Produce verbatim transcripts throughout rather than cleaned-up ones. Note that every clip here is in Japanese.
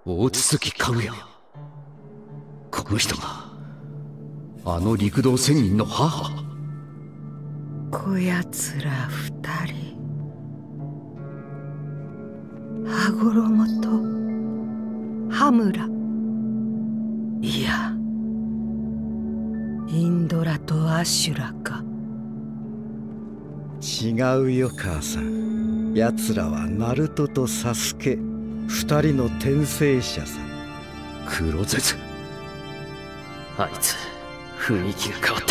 大筒木かぐや。この人があの陸道仙人の母。 こやつら二人、羽衣と羽村、いやインドラとアシュラか。 違うよ母さん。奴らはナルトとサスケ、二人の転生者さ。 黒絶、あいつ雰囲気が変わった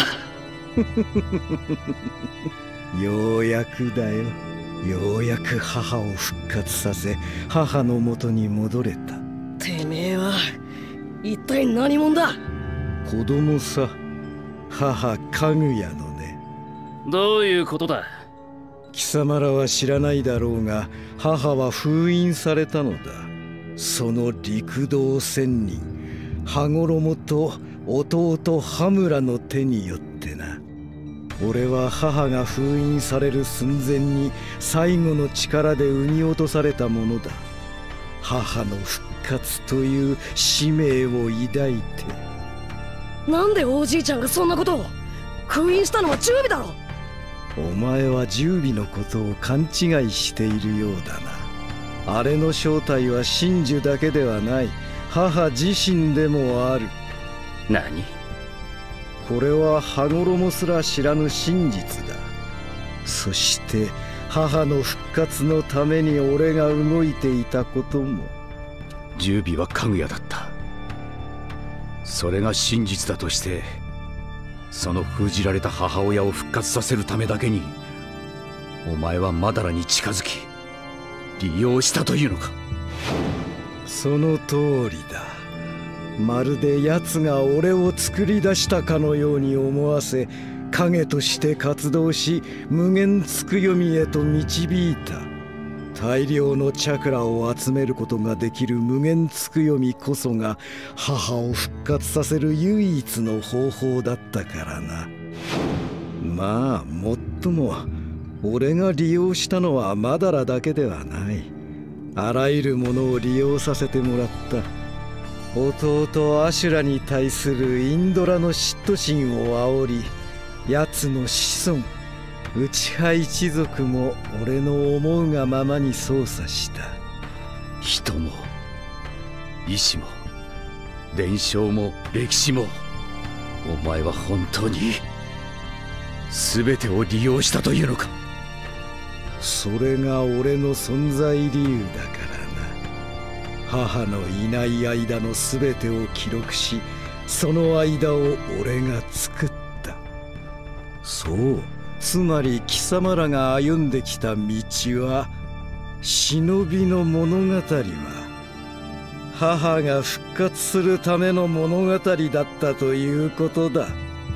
ようやくだよ。ようやく母を復活させ、母の元に戻れた。 てめえは一体何者だ。 子供さ、母かぐやのね。 どういうことだ。 貴様らは知らないだろうが、母は封印されたのだ。その陸道仙人羽衣と弟羽村の手によってな。俺は母が封印される寸前に最後の力で産み落とされたものだ。母の復活という使命を抱いて。 なんでおじいちゃんがそんなことを。封印したのは十尾だろ。 お前は十尾のことを勘違いしているようだな。あれの正体は真珠だけではない。母自身でもある。 何？ これは羽衣すら知らぬ真実だ。そして母の復活のために俺が動いていたことも。 十尾はかぐやだった。それが真実だとして、その封じられた母親を復活させるためだけにお前はマダラに近づき利用したというのか。 その通りだ。まるで奴が俺を作り出したかのように思わせ、影として活動し無限つくよみへと導いた。大量のチャクラを集めることができる無限つくよみこそが母を復活させる唯一の方法だったからな。まあもっとも俺が利用したのはマダラだけではない。あらゆるものを利用させてもらった。弟アシュラに対するインドラの嫉妬心を煽り、奴の子孫内派一族も俺の思うがままに操作した。 人も意志も伝承も歴史も、お前は本当に全てを利用したというのか。 それが俺の存在理由だからな。母のいない間の全てを記録し、その間を俺が作った。そう、つまり貴様らが歩んできた道は、忍びの物語は母が復活するための物語だったということだ。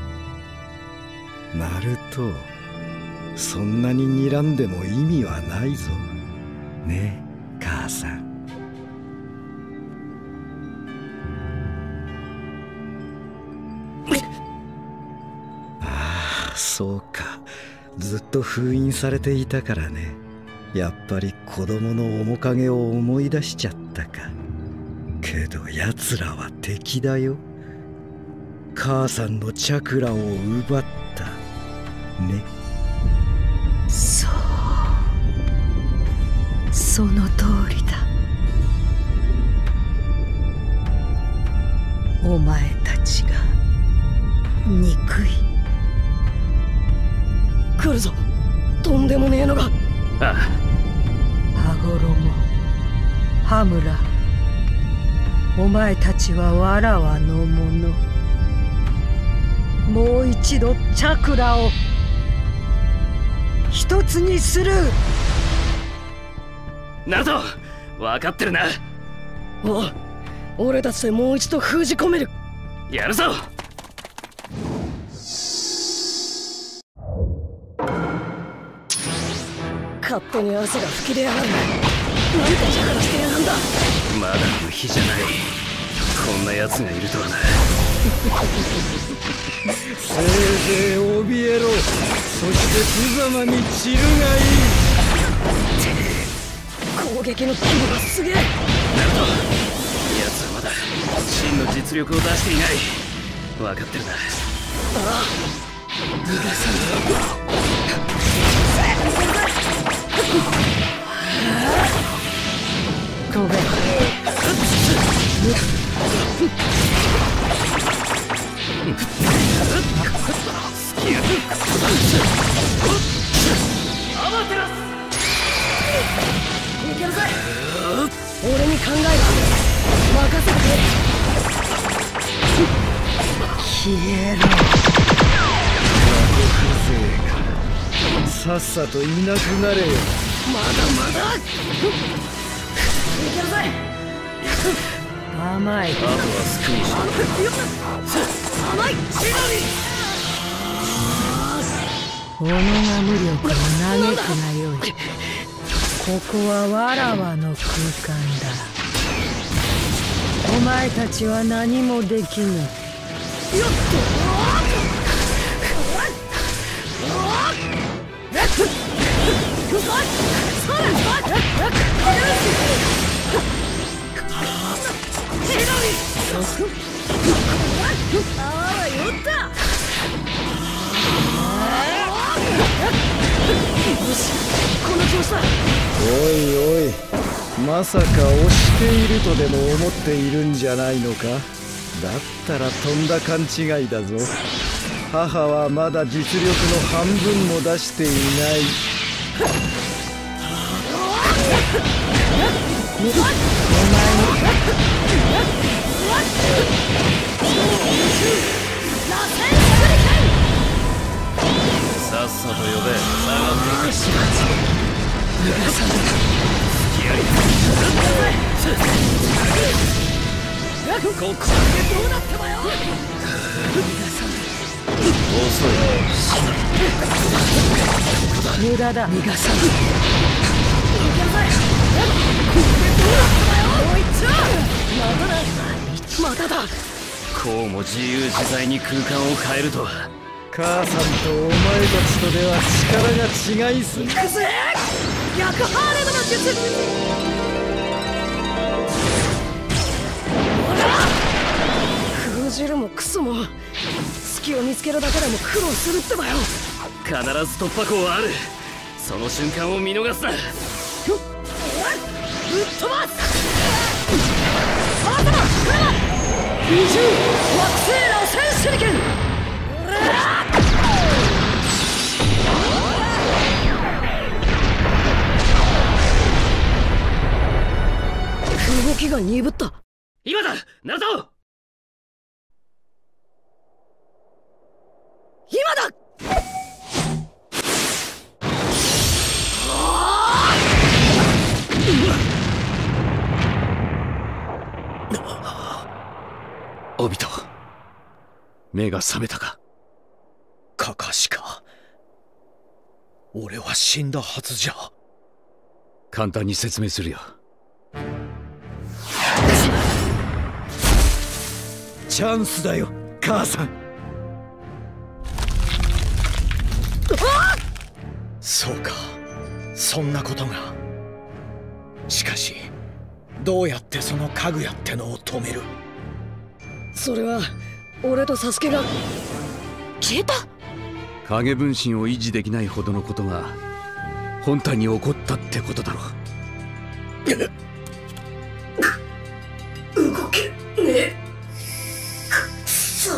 ナルト、そんなに睨んでも意味はないぞ。ねえ母さん。ああ、そうか。ずっと封印されていたからね。やっぱり子供の面影を思い出しちゃったか。けど奴らは敵だよ。母さんのチャクラを奪ったね。 そう、その通りだ。お前たちが憎い。 来るぞ、とんでもねえのが。 ああ、 羽衣、羽村、お前たちはわらわのもの。もう一度チャクラを一つにする。 ナルト、分かってるな。 おう、俺たちでもう一度封じ込める。 やるぞ。 勝手に汗が噴き出やがる。なんてチャクラしてやがんだ。 まだ無比じゃない。こんな奴がいるとはな。 せいぜい怯えろ。そして無様に散るがいい。 攻撃の規模がすげえ。 ナルト、 まだ真の実力を出していない。分かってるな。ああ、逃がさん飛べ。 アマテラス。 いけるぜ。俺に考える。任せてくれ。 消えろ。 さっさといなくなれよ。 まだまだ。いけるぜ。 甘い。 あとは救いし甘い。 己が無力を嘆くなよい。ここはわらわの空間だ。お前たちは何もできぬ。 よっと。ああ、よった。よし、この調子だ。 おいおい、まさか押しているとでも思っているんじゃないのか。だったらとんだ勘違いだぞ。母はまだ実力の半分も出していない。 お前もさっさと呼べ。下がってしまち。逃がさんだ。 付き合い。 ここでどうなってもよ。 遅い。 無駄だ。 逃がさん。いけるぜ。ここでどうなってもよ。もう一丁。まただ。まただ。 こうも自由自在に空間を変えるとは。 母さんとお前たちとでは力が違いすぎる。 くぜ。逆ハーレムの術。封じるもクソも隙を見つけるだけでも苦労するってばよ。 必ず突破口はある。その瞬間を見逃すな。 ぶっ飛ばす。頭クラマ二重惑星螺旋手裏剣。動きが鈍った。 今だ、ナルト。 今だ。 オビト、目が覚めたか。 カカシか。俺は死んだはずじゃ。 簡単に説明するよ。 チャンスだよ、母さん。そうか、そんなことが。しかしどうやってそのかぐやってのを止める。 それは俺とサスケが消えた。 影分身を維持できないほどのことが本体に起こったってことだろう。動けねえ。くそ。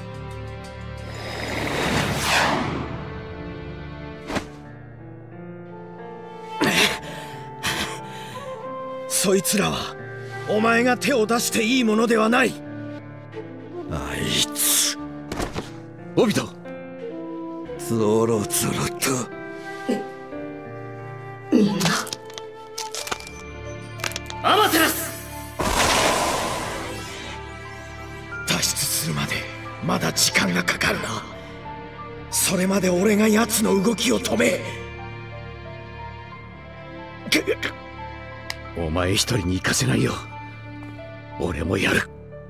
そいつらはお前が手を出していいものではない。あいつオビト。 ゾロゾロとみんなアマテラス。 脱出するまでまだ時間がかかるな。それまで俺が奴の動きを止め。 お前一人に行かせないよ。俺もやる。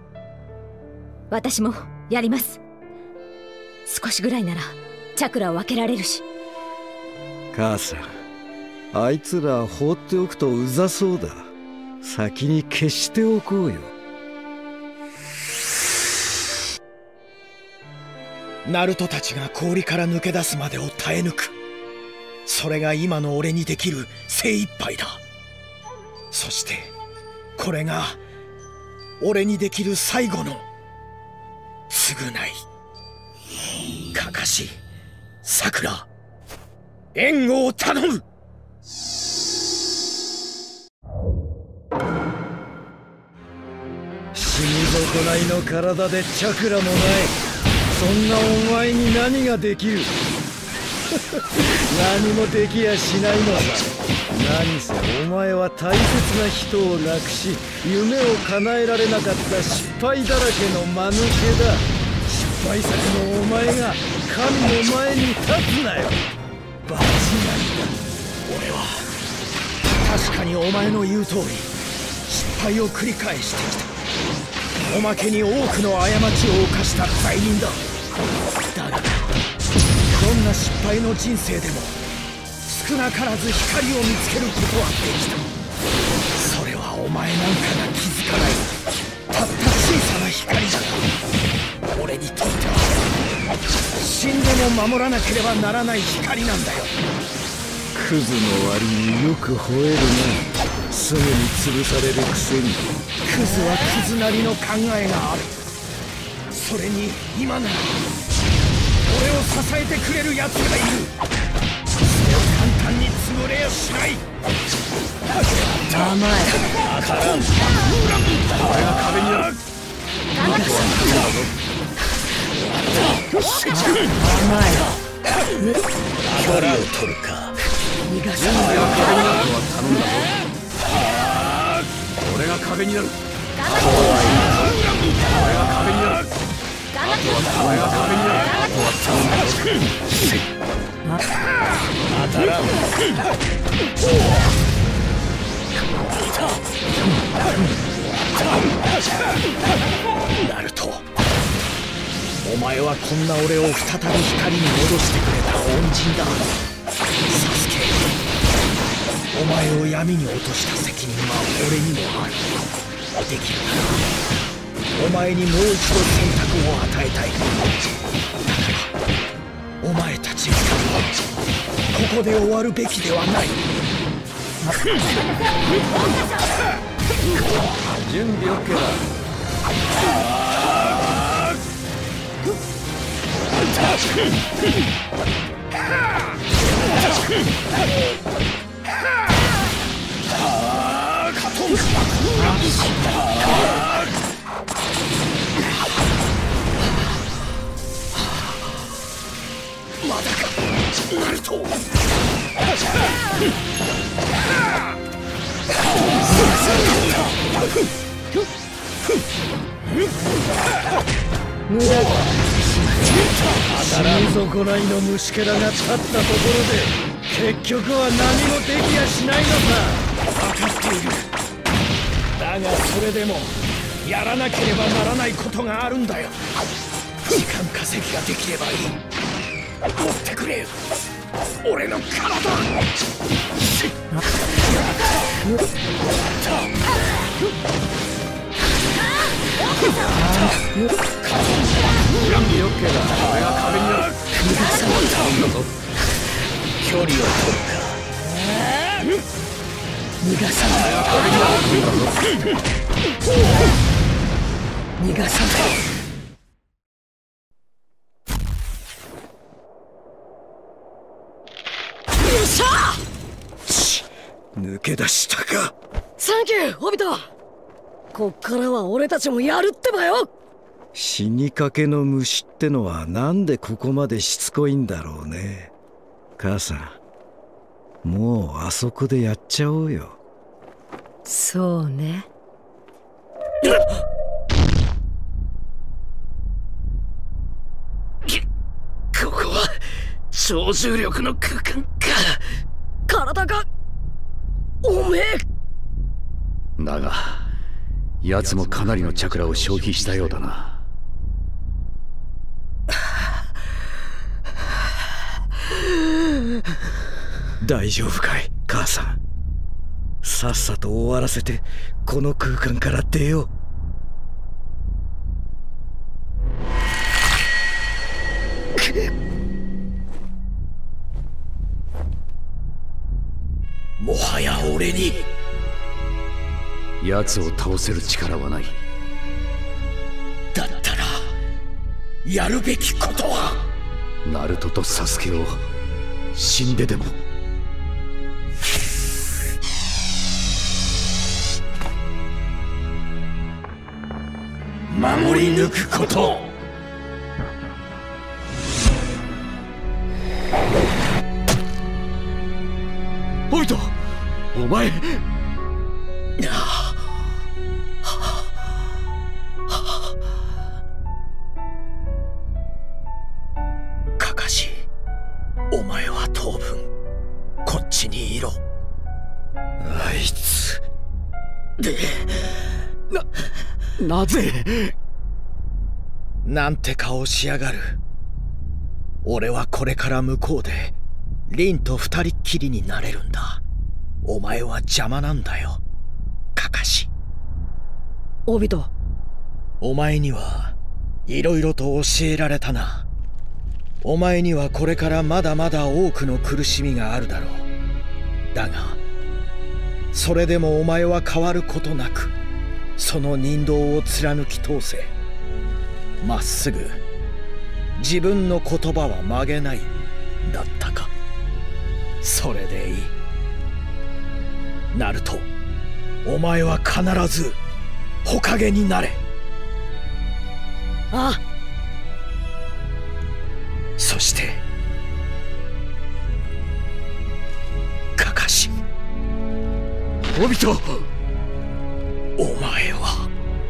私もやります。少しぐらいならチャクラを分けられるし。 母さん、あいつら放っておくとうざそうだ。先に消しておこうよ。 ナルトたちが氷から抜け出すまでを耐え抜く。それが今の俺にできる精一杯だ。そしてこれが俺にできる最後の償い。かかし、さくら、援護を頼む。死に損ないの体でチャクラもない。そんなお前に何ができる。何もできやしないのさ。何せお前は大切な人を亡くし、夢を叶えられなかった失敗だらけの間抜けだ。失敗作のお前が神の前に立つなよ。バチナリだ。俺は確かにお前の言う通り失敗を繰り返してきた。おまけに多くの過ちを犯した罪人だ。だがどんな失敗の人生でも少なからず光を見つけることはできた。それはお前なんかが気づかないたった小さな光だが、俺にとっては死んでも守らなければならない光なんだよ。クズの割によく吠えるな。すぐに潰されるくせに。クズはクズなりの考えがある。それに今なら俺を支えてくれる奴がいる。それを簡単に潰れやしない。 甘え。 当たらん。俺が壁にある。 甘え。 距離を取るか。 逃がさ俺が壁になるのは頼んだぞ。俺が壁になる。怖い。俺が壁になる。俺が壁になる。あとは頼んだぞ。当たらん。 ナルト、お前はこんな俺を再び光に戻してくれた恩人だ。サスケ、お前を闇に落とした責任は俺にもある。できるならお前にもう一度選択を与えたい。だからお前たち二人はここで終わるべきではない。 準備 OK だ。 まだか、ナルト。 無駄だ。 死に損ないの虫けらが立ったところで結局は何もできやしないのさ。分かっている。だがそれでもやらなければならないことがあるんだよ。時間稼ぎができればいい。持ってくれ、俺の体。 準備 OK だ。俺が壁になる。頼んだぞ。 距離を取るか。 逃がさない。 俺が壁になる。 逃がさない。 よっしゃー！抜け出したか。 サンキュー、オビト。こっからは俺たちもやるってばよ。 死にかけの虫ってのはなんでここまでしつこいんだろうね。母さん、もうあそこでやっちゃおうよ。 そうね。 ここは超重力の空間か。 体がおめえ。 だが奴もかなりのチャクラを消費したようだな。 大丈夫かい、母さん。さっさと終わらせてこの空間から出よう。 もはや俺に奴を倒せる力はない。 だったらやるべきことはナルトとサスケを死んででも守り抜くこと。 オビト、お前カカシ、お前は当分こっちにいろ。あいつでな、なぜなんて顔しやがる。俺はこれから向こうでリンと二人っきりになれるんだ。お前は邪魔なんだよ、カカシ。 オビト、 お前にはいろいろと教えられたな。お前にはこれからまだまだ多くの苦しみがあるだろう。だがそれでもお前は変わることなくその人道を貫き通せ。まっすぐ自分の言葉は曲げないだったか。それでいい。ナルト、お前は必ず火影になれ。 ああ。 そしてカカシ、 オビト、 お前は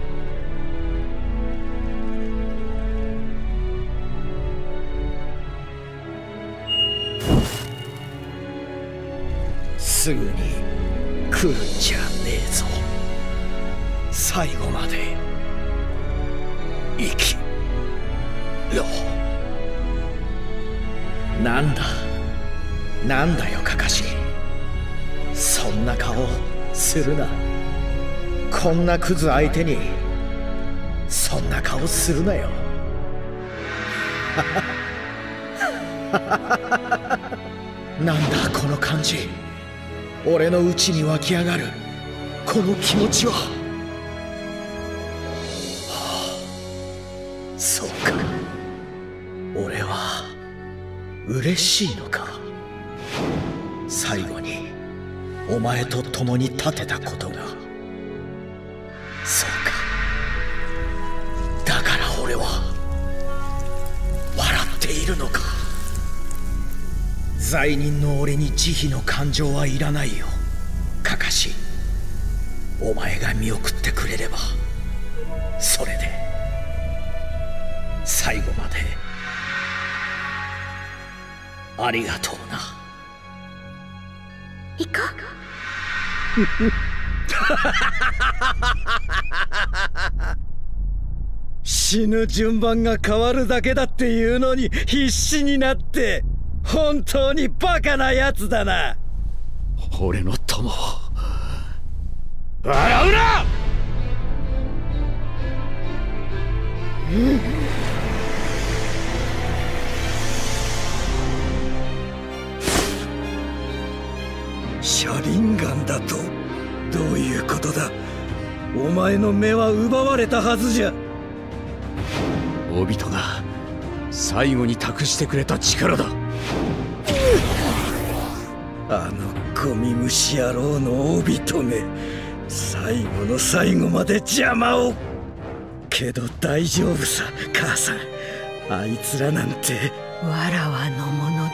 すぐに来るんじゃねえぞ。最後まで生きろ。なんだなんだよカカシ、そんな顔するな。こんなクズ相手にそんな顔するなよ。なんだこの感じ。俺の内に湧き上がるこの気持ちは、はあ、そうか、俺は嬉しいのか。最後にお前と共に立てたことが。そうか、だから俺は笑っているのか。罪人の俺に慈悲の感情はいらないよ、カカシ。お前が見送ってくれればそれで最後までありがとうな。 行こう。死ぬ順番が変わるだけだっていうのに必死になって、本当にバカなやつだな。 俺の友を笑うな。 シャリンガンだとどういうことだ。お前の目は奪われたはずじゃ。 オビトが最後に託してくれた力だ。 あのゴミ虫野郎のオビトめ、最後の最後まで邪魔を。けど大丈夫さ母さん、あいつらなんてわらわのものだ。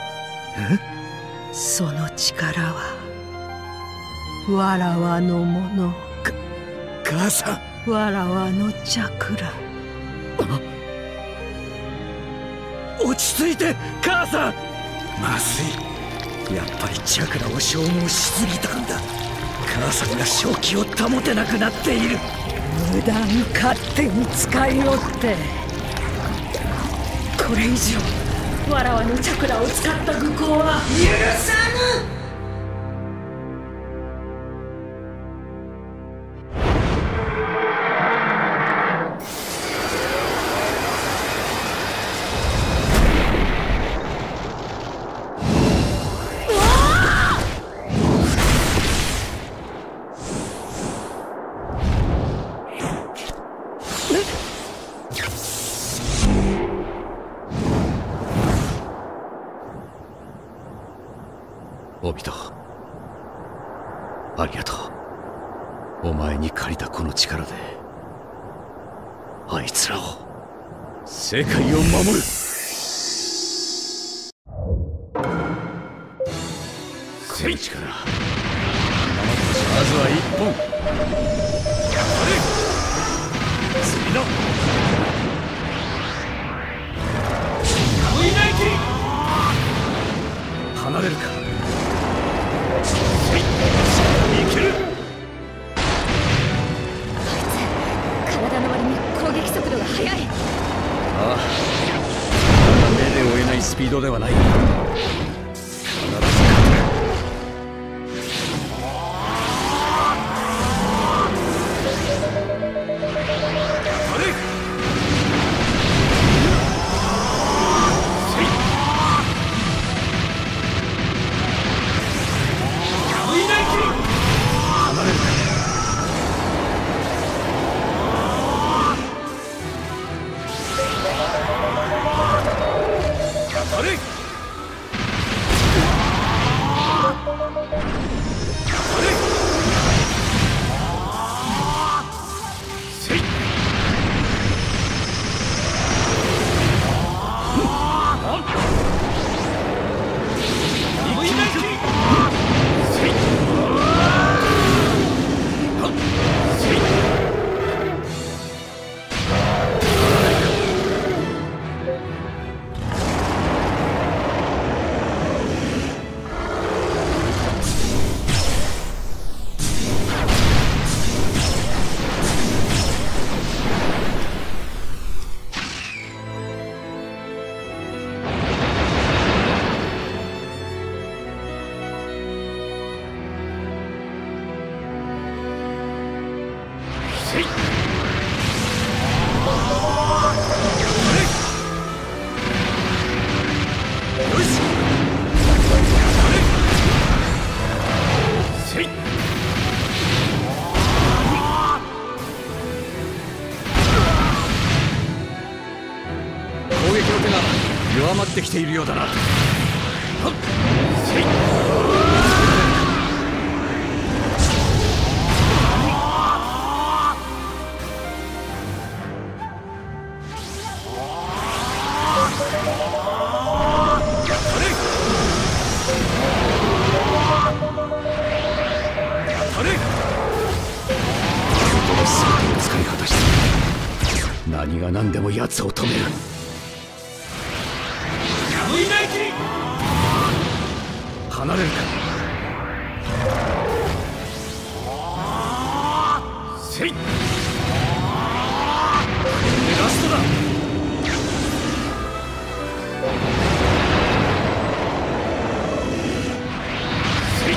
その力はわらわのもの。 か母さん、わらわのチャクラ。 落ち着いて母さん。まずい、やっぱりチャクラを消耗しすぎたんだ。母さんが正気を保てなくなっている。 無駄に勝手に使いおって。これ以上わらわのチャクラを使った愚行は許さぬ。 オビト、ありがとう。お前に借りたこの力であいつらを、世界を守る。この力、まずは一本。次の離れるか。いける。 あいつ体の割に攻撃速度が速い。 ああ、だが目で追えないスピードではない。弱まってきているようだな。使い果たした。何が何でも奴を止める。離れるか。せい。これでラストだ。せい。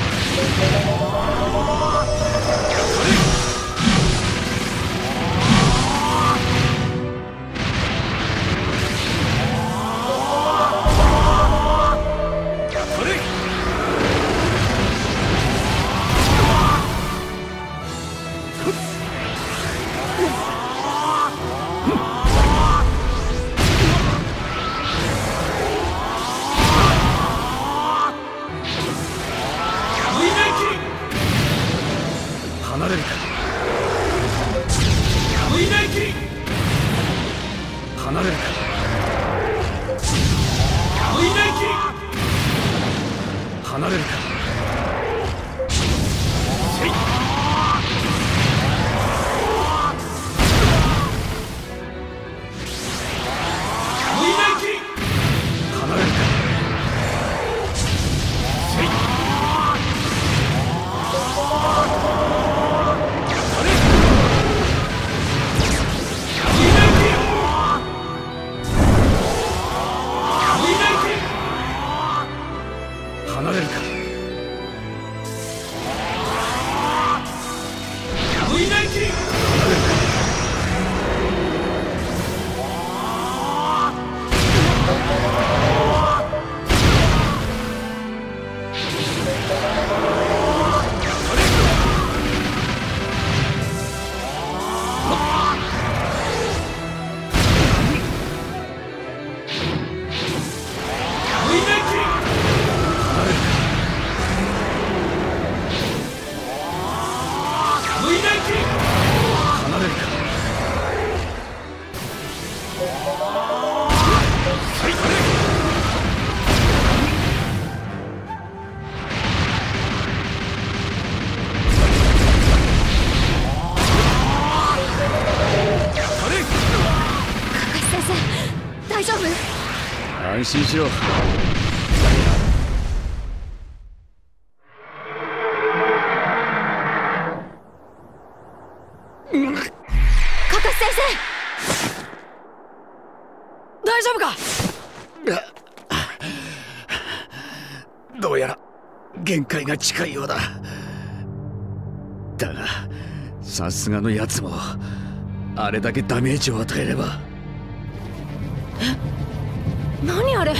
離れるか。離れるか。離れるか。せい。離れるか。せい。離れるか。 安心しろ。 カカシ先生、 大丈夫か？ どうやら限界が近いようだ。だがさすがのやつもあれだけダメージを与えれば。 え、何あれ？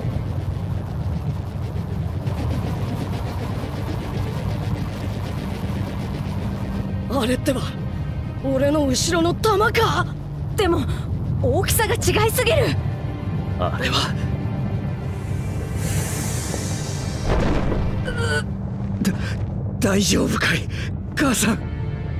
あれってば俺の後ろの弾か？ でも大きさが違いすぎる。 あれはだ大丈夫かい母さん。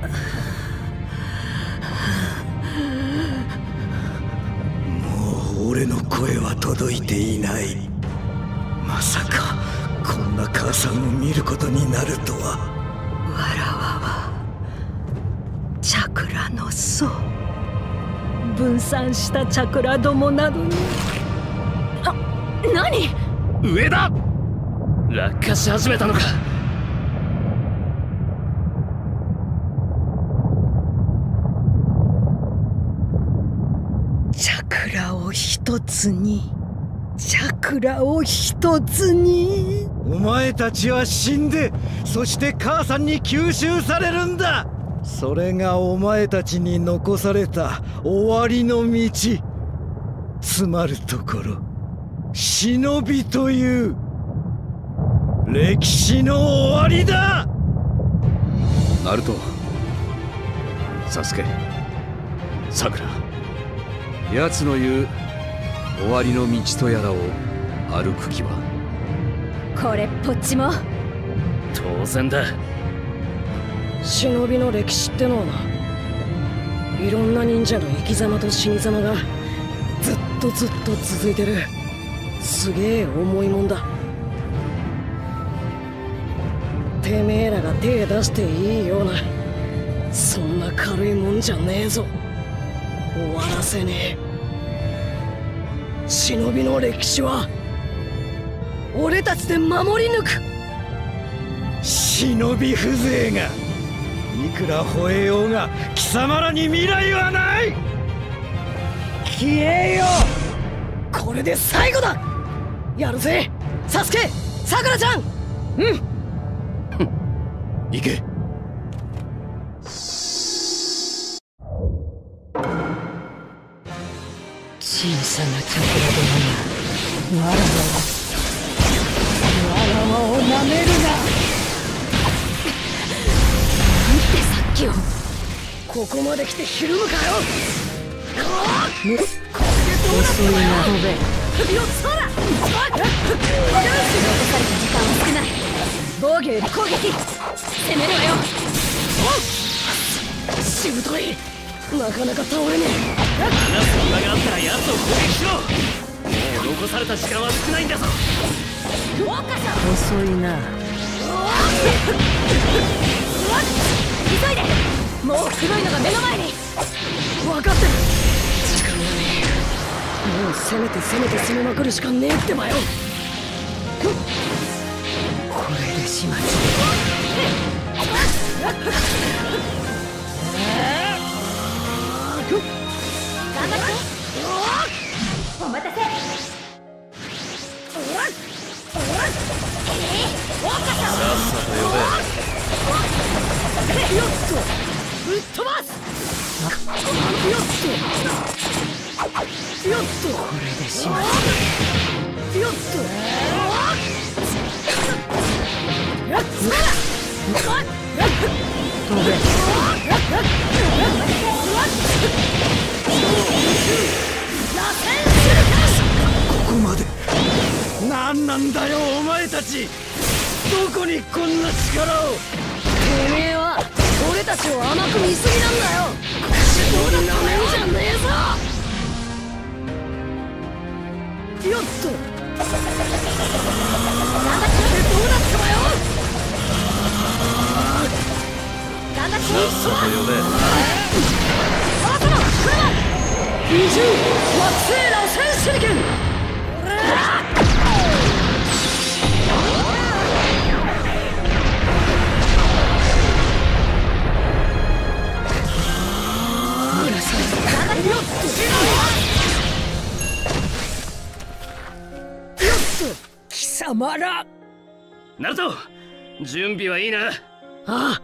もう俺の声は届いていない。まさかこんな母さんを見ることになるとは。 わらわはチャクラの層、分散したチャクラどもなどに。 あ、何？ 上だ！落下し始めたのか。 チャクラを一つに、チャクラを一つに。 お前たちは死んで、そして母さんに吸収されるんだ。それがお前たちに残された終わりの道。つまるところ忍びという歴史の終わりだ。 ナルト、サスケ、さくら、奴の言う終わりの道とやらを歩く気は？ これっぽっちも当然だ。 忍びの歴史ってのはな、いろんな忍者の生き様と死に様がずっとずっと続いてるすげえ重いもんだ。てめえらが手出していいようなそんな軽いもんじゃねえぞ。終わらせねえ。忍びの歴史は俺たちで守り抜く。 忍び風情がいくら吠えようが貴様らに未来はない。消えよ。 これで最後だ。やるぜサスケ、さくらちゃん。うん、 行け。 小さなチャクラどもがわらわをわらわをなめるな。 なんてさっきを。 ここまで来てひるむかよ。 む遅いな。飛べ。 よっそら。 残された時間は少ない。防御より攻撃、攻めるわよ。 しぶとい。なかなか倒れねえ。 話す暇があったら奴を攻撃しろ。もう残された時間は少ないんだぞ。 遅いな。 急いで、もう黒いのが目の前に。 分かってる。時間がねえ。もう攻めて攻めて攻めまくるしかねえってばよ。 これで始末。 頑張って。お待たせ。 さっさと呼べ。 よっとぶっ飛ばす。よっとよっとこれで始末。 よっとやっつら。 飛べ。 ここまで。何なんだよお前たち。どこにこんな力を。 てめえは俺たちを甘く見すぎなんだよ。どうだっためんじゃねえぞ。よっと頑張ってどうだったわよ。 頑張って。 さっさと呼べ。 あとの車二重惑星螺旋手裏剣。 まらん。 ナルト、準備はいいな。 ああ。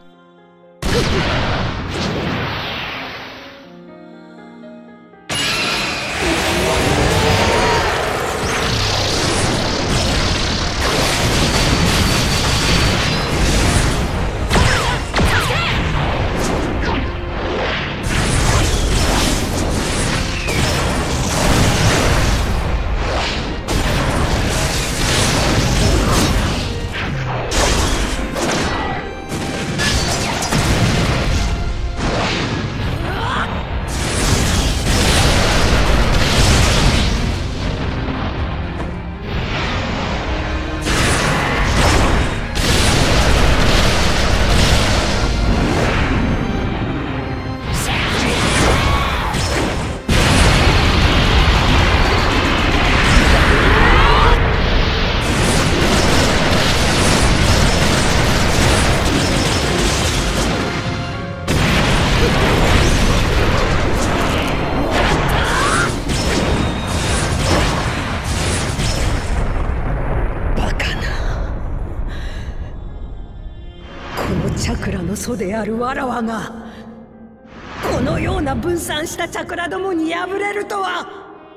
祖であるわらわがこのような分散したチャクラどもに敗れるとは。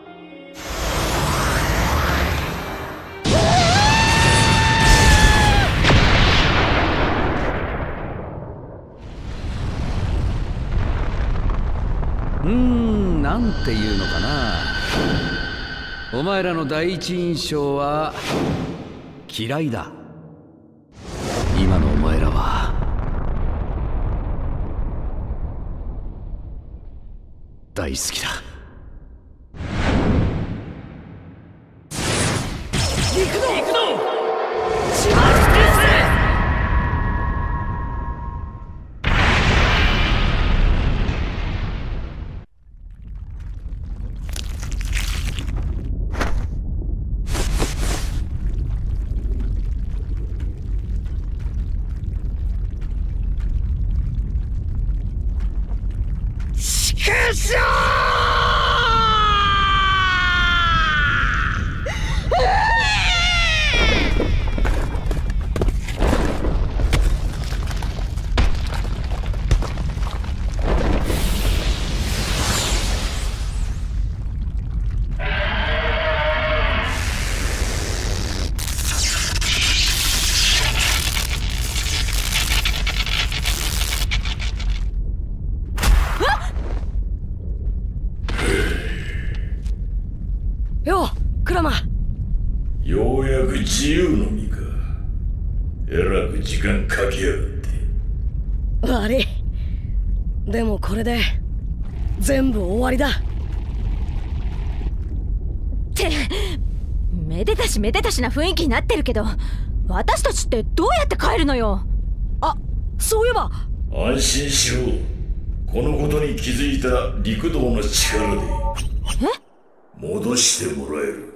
うーん、なんていうのかな。お前らの第一印象は嫌いだ。今のお前らは大好きだ。 行くぞ行くぞ、シマル先生。 ようやく自由の身か。えらく時間かけやがって。 悪い。でもこれで全部終わりだ。 ってめでたしめでたしな雰囲気になってるけど、私たちってどうやって帰るのよ。 あ、そういえば。 安心しろ。このことに気づいた陸道の力で戻してもらえる。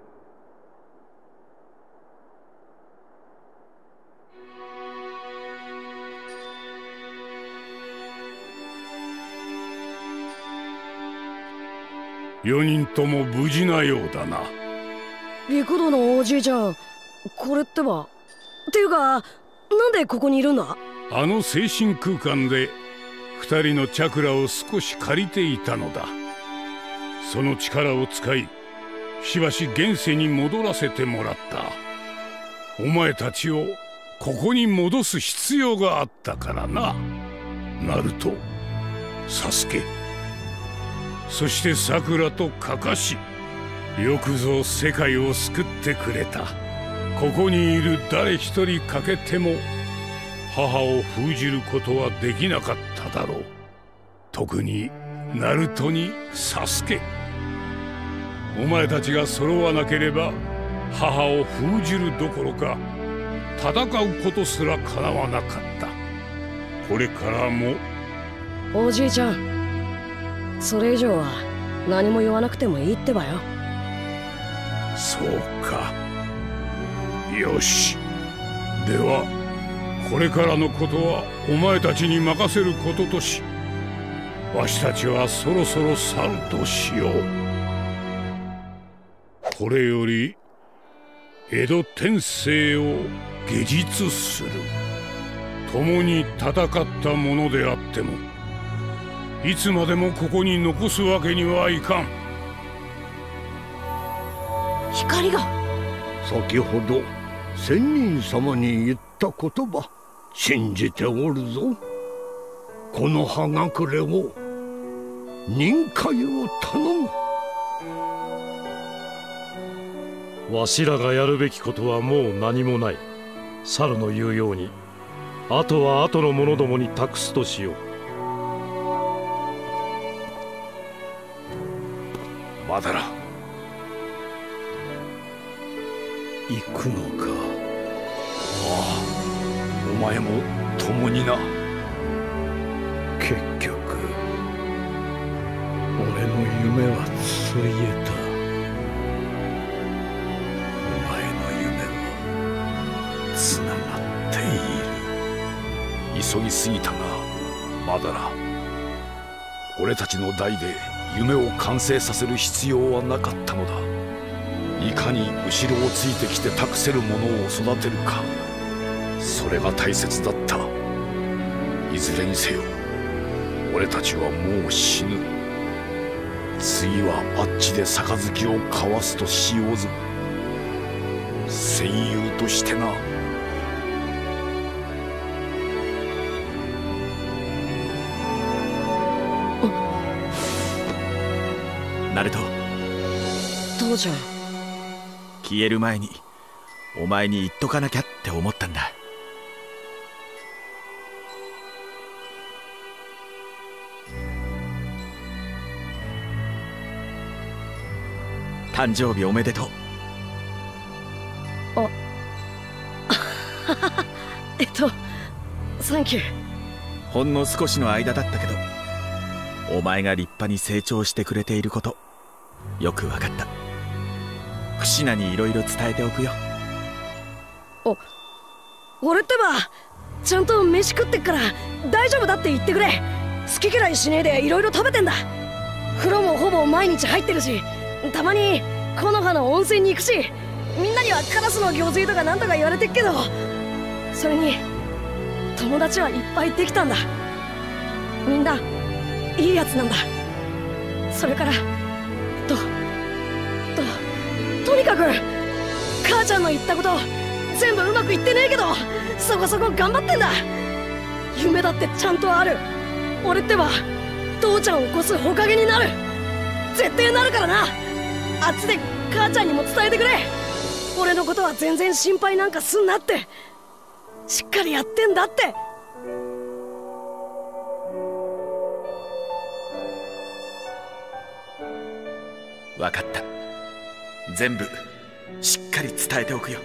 よにんとも無事なようだな。 陸道のおじいちゃん、これってば。っていうか、なんでここにいるんだ？ あの精神空間で二人のチャクラを少し借りていたのだ。その力を使い、しばし現世に戻らせてもらった。お前たちをここに戻す必要があったからな。ナルト、サスケ、そしてサクラとカカシ、よくぞ世界を救ってくれた。ここにいる誰一人欠けても母を封じることはできなかっただろう。特にナルトにサスケ。お前たちが揃わなければ母を封じるどころか戦うことすらかなわなかった。これからも。 おじいちゃん、それ以上は何も言わなくてもいいってばよ。 そうか。よし。ではこれからのことはお前たちに任せることとし、わしたちはそろそろ去るとしよう。これより江戸天聖を下実する。共に戦ったものであってもいつまでもここに残すわけにはいかん。 光が先ほど仙人様に言った言葉信じておるぞ。この葉隠れを任海を頼む。 わしらがやるべきことはもう何もない。猿の言うようにあとは後の者どもに託すとしよう。 まだら行くのか。 ああ、お前も共にな。 結局俺の夢はついえた。お前の夢はつながっている。 急ぎすぎたがまだら、俺たちの代で夢を完成させる必要はなかったのだ。いかに後ろをついてきて託せるものを育てるか、それが大切だった。いずれにせよ俺たちはもう死ぬ。次はあっちで杯を交わすとしようぞ、戦友としてな。 ナルト、 父ちゃん。 消える前にお前に言っとかなきゃって思ったんだ。誕生日おめでとう。 あえっとサンキュー。 ほんの少しの間だったけどお前が立派に成長してくれていることよく分かった。フシナにいろいろ伝えておくよ。 お俺ってばちゃんと飯食ってっから大丈夫だって言ってくれ。好き嫌いしねえでいろいろ食べてんだ。風呂もほぼ毎日入ってるし、たまに木の葉の温泉に行くし、みんなにはカラスの行水とかなんとか言われてっけど、それに友達はいっぱいできたんだ。みんないいやつなんだ。それからとととにかく母ちゃんの言ったこと全部うまくいってねえけどそこそこ頑張ってんだ。夢だってちゃんとある。俺ってば父ちゃんを起こすほかげになる。絶対なるからな。あっちで母ちゃんにも伝えてくれ。俺のことは全然心配なんかすんなって。しっかりやってんだって。 分かった。全部しっかり伝えておくよ。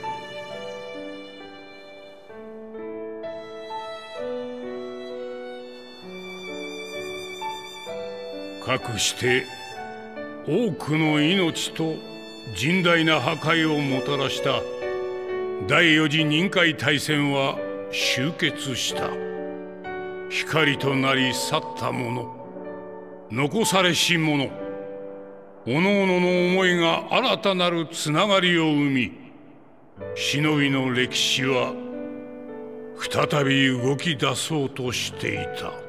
かくして多くの命と甚大な破壊をもたらした第四次任海大戦は終結した。光となり去った者、残されし者、おのおのの思いが新たなるつながりを生み、忍びの歴史は再び動き出そうとしていた。